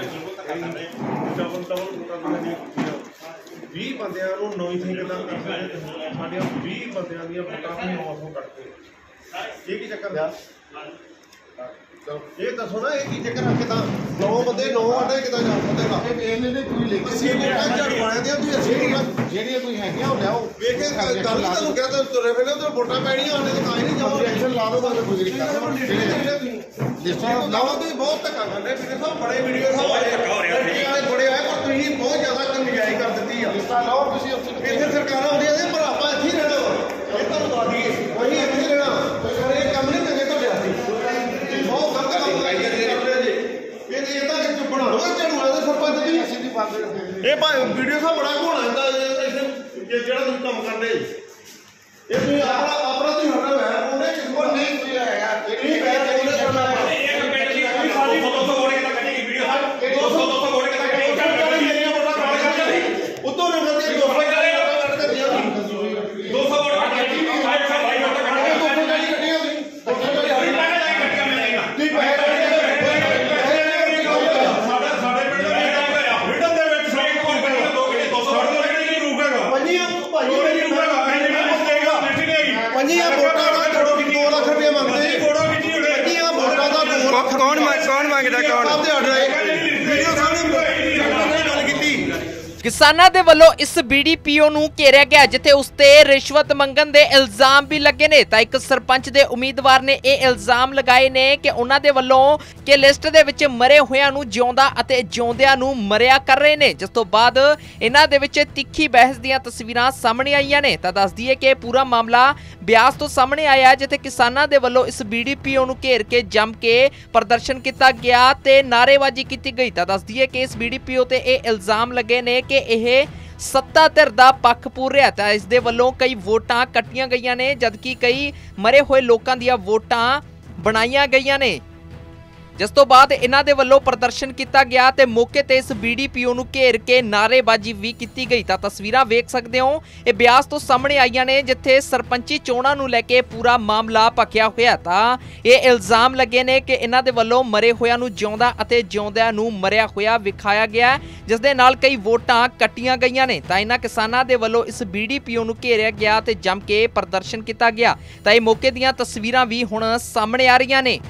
Double ਵੋਟਾਂ 20 ਬੰਦਿਆਂ ਨੂੰ ਨੌਂ ਥਿੰਕ ਦਾ ਸਾਡੀਆਂ 20 ਬੰਦਿਆਂ ਦੀਆਂ ਵੋਟਾਂ ਨੂੰ 900 ਕੱਟ ਕੇ ਇਹ ਕੀ ਚੱਕਰ ਆ? ਇਹ ਦੱਸੋ ਨਾ, ਇਹ ਕੀ ਚੱਕਰ ਰੱਖੇ ਤਾਂ 9 ਬੰਦੇ 9 ਆਟੇ ਕਿਦਾਂ ਜਾ ਬੰਦੇ ਦਾ ਇਹਨੇ ਕੋਈ ਲਿਖ ਅਸੀਂ ਝਾੜੂ ਵਾਲਿਆਂ ਦੀਆਂ ਤੁਸੀਂ ਜਿਹੜੀਆਂ ਕੋਈ ਹੈਗੀਆਂ ਉਹ ਲਿਆਓ ਵੇਖ ਕੇ ਗੱਲ ਤੁਹਾਨੂੰ ਕਹਿੰਦਾ ਤੁਰੇ ਫਿਰਦੇ ਤੇ ਵੋਟਾਂ ਪੈਣੀਆਂ ਆਣੇ ਤੇ ਕਾਹ ਨਹੀਂ ਜਾਓ ਟੈਨਸ਼ਨ ਲਾ ਦੋ ਤੁਹਾਨੂੰ ਗੁਜ਼ਰੀ ਕਰ ਲਾਓ ਤੁਸੀਂ ਬਹੁਤ ਧੱਕਾ ਕਰਦੇ ਵੀਰੇ ਸਾਹਿਬ ਬੜੇ ਵੀਡੀਓ ਸਾਹਿਬ ਬੜੇ ਆਏ ਪਰ ਤੁਸੀਂ ਬਹੁਤ ਜ਼ਿਆਦਾ ਕੰਨਿਆਈ ਕਰ ਦਿੱਤੀ ਆ ਲਾਓ ਤੁਸੀਂ ਇੱਥੇ ਸਰਕਾਰਾਂ ਆਉਂਦੀਆਂ ਨੇ ਪਰ ਆਪਾਂ ਇੱਥੇ ਹੀ ਰਹਿਣਾ ਇਹ ਤੁਹਾਨੂੰ ਦੱਸ ਦਈਏ ਅਸੀਂ ਇੱਥੇ ਹੀ ਰਹਿਣਾ ਇਹ ਕੰਮ ਨਹੀਂ ਚੰਗੇ ਤੁਹਾਡੇ ਹੱਥੀ ਬਹੁਤ ਗਲਤ ਕੰਮ ਕਰਾਈਏ ਇਹ ਇਦਾਂ ਕਿ ਬਣਾ ਲਓ ਝਾੜੂ ਵਾਲੇ ਸਰਪੰਚ ਦੀ ਸਿੱਧੀ ਬੰਦ ਇਹ ਭਾਵੇਂ ਵੀਡੀਓ ਸਾਹਿਬ ਬੜਾ ਘੋਣਾ ਹੁੰਦਾ ਜਿਹੜਾ ਤੁਸੀਂ ਕੰਮ ਕਰਦੇ ਇਹ ਤੁਸੀਂ ਆਪਣਾ ਤੁਸੀਂ ਹਟਾ ਵੈਰ ਪਾਉਂਦੇ ਕਿਸੇ ਕੋਲ ਨਹੀਂ ਕੋਈ ਹੈਗਾ ਇਹ ਵੈਰ ਪਾਉਂਦੇ ਕਰਨਾ ਇੱਕ ਮਿੰਟ ਜੀ ਸਾਡੀ 200 ਵੋਟ ਕਿਤਾ ਕੱਢੀ ਵੀਡੀਓ ਸਾਹਿਬ 200 ਵੋਟ ਕਿਤਾ ਕੱਢੀ ਮੇਰੀਆਂ ਵੋਟਾਂ ਕਾਲ ਕਰਦੇ ਉਤੋਂ ਨੇ ਬੰਦੇ 200 ਵੋਟ ਕੱਢ ਦਿਆ 200 ਵੋਟ ਕੱਢੀ ਭਾਈ ਭਾਈ ਵੋਟ ਕੱਢ ਕੇ 200 ਕੱਢੀ ਕੱਢੀਆਂ ਤੁਸੀਂ 200 ਹਰੀ ਪੈਸੇ ਲੈ ਕੱਢੀਆਂ ਮੈਂ ਤੁਸੀਂ ਪੈਸੇ पंजियां वोटां का 2 लाख रुपया मंगते पंजियां वोटां का 2 लाख कौन मंगदा कौन वीडियो सामने गल कीती किसानां दे वल्लों इस BDPO ਨੂੰ ਘੇਰਿਆ ਗਿਆ ਜਿੱਥੇ ਉਸ ਤੇ ਰਿਸ਼ਵਤ ਮੰਗਣ ਦੇ ਇਲਜ਼ਾਮ ਵੀ ਲੱਗੇ ਨੇ ਤਾਂ ਇੱਕ ਸਰਪੰਚ ਦੇ ਉਮੀਦਵਾਰ ਨੇ ਇਹ ਇਲਜ਼ਾਮ ਲਗਾਏ ਨੇ ਕਿ ਉਹਨਾਂ ਦੇ ਵੱਲੋਂ ਕਿ ਲਿਸਟ ਦੇ ਵਿੱਚ ਮਰੇ ਹੋਇਆਂ ਨੂੰ ਜਿਉਂਦਾ ਅਤੇ ਜਿਉਂਦਿਆਂ ਨੂੰ ਮਰਿਆ ਕਰ ਰਹੇ ਨੇ ਜਿਸ ਤੋਂ ਬਾਅਦ ਇਹਨਾਂ ਦੇ ਵਿੱਚ ਤਿੱਖੀ ਬਹਿਸ ਦੀਆਂ ਤਸਵੀਰਾਂ ਸਾਹਮਣੇ ਆਈਆਂ ਨੇ ਤਾਂ ਦੱਸ ਦਈਏ ਕਿ ਪੂਰਾ ਮਾਮਲਾ ਬਿਆਸ ਤੋਂ ਸਾਹਮਣੇ ਆਇਆ ਜਿੱਥੇ ਕਿਸਾਨਾਂ ਦੇ ਵੱਲੋਂ ਇਸ BDPO ਨੂੰ ਘੇਰ ਕੇ ਜੰਮ ਕੇ ਪ੍ਰਦਰਸ਼ਨ ਕੀਤਾ ਗਿਆ ਤੇ ਨਾਅਰੇਬਾਜ਼ੀ ਕੀਤੀ ਗਈ ਤਾਂ ਦੱਸ ਦਈਏ ਕਿ ਇਸ BDPO ਤੇ ਇਹ ਇਲਜ਼ਾਮ ਲੱਗੇ ਨੇ ਕਿ ਇਹ ਸੱਤਾ ਧਿਰ ਦਾ ਪੱਖ ਪੂਰ ਰਿਹਾ ਤਾਂ ਇਸ ਦੇ ਵੱਲੋਂ ਕਈ ਵੋਟਾਂ ਕੱਟੀਆਂ ਗਈਆਂ ਨੇ ਜਦਕਿ ਕਈ ਮਰੇ ਹੋਏ ਲੋਕਾਂ ਦੀਆਂ ਵੋਟਾਂ ਬਣਾਈਆਂ ਗਈਆਂ ਨੇ ਜਿਸ ਤੋਂ ਬਾਅਦ ਇਹਨਾਂ ਦੇ ਵੱਲੋਂ ਪ੍ਰਦਰਸ਼ਨ ਕੀਤਾ ਗਿਆ ਤੇ ਮੌਕੇ ਤੇ ਇਸ BDPO ਨੂੰ ਘੇਰ ਕੇ ਨਾਅਰੇਬਾਜ਼ੀ ਵੀ ਕੀਤੀ ਗਈ ਤਾਂ ਤਸਵੀਰਾਂ ਵੇਖ ਸਕਦੇ ਹੋ ਇਹ ਬਿਆਸ ਤੋਂ ਸਾਹਮਣੇ ਆਈਆਂ ਨੇ ਜਿੱਥੇ ਸਰਪੰਚੀ ਚੋਣਾਂ ਨੂੰ ਲੈ ਕੇ ਪੂਰਾ ਮਾਮਲਾ ਭਖਿਆ ਹੋਇਆ ਤਾਂ ਇਹ ਇਲਜ਼ਾਮ ਲੱਗੇ ਨੇ ਕਿ ਇਹਨਾਂ ਦੇ ਵੱਲੋਂ ਮਰੇ ਹੋਇਆਂ ਨੂੰ ਜਿਉਂਦਾ ਅਤੇ ਜਿਉਂਦਿਆਂ ਨੂੰ ਮਰਿਆ ਹੋਇਆ ਵਿਖਾਇਆ ਗਿਆ ਜਿਸ ਦੇ ਨਾਲ ਕਈ ਵੋਟਾਂ ਕੱਟੀਆਂ ਗਈਆਂ ਨੇ ਤਾਂ ਇਹਨਾਂ ਕਿਸਾਨਾਂ ਦੇ ਵੱਲੋਂ ਇਸ BDPO ਨੂੰ ਘੇਰਿਆ ਗਿਆ ਤੇ ਜੰਮ ਕੇ ਪ੍ਰਦਰਸ਼ਨ ਕੀਤਾ ਗਿਆ ਤਾਂ ਇਹ ਮੌਕੇ ਦੀਆਂ ਤਸਵੀਰਾਂ ਵੀ ਹੁਣ ਸਾਹਮਣੇ ਆ ਰਹੀਆਂ ਨੇ।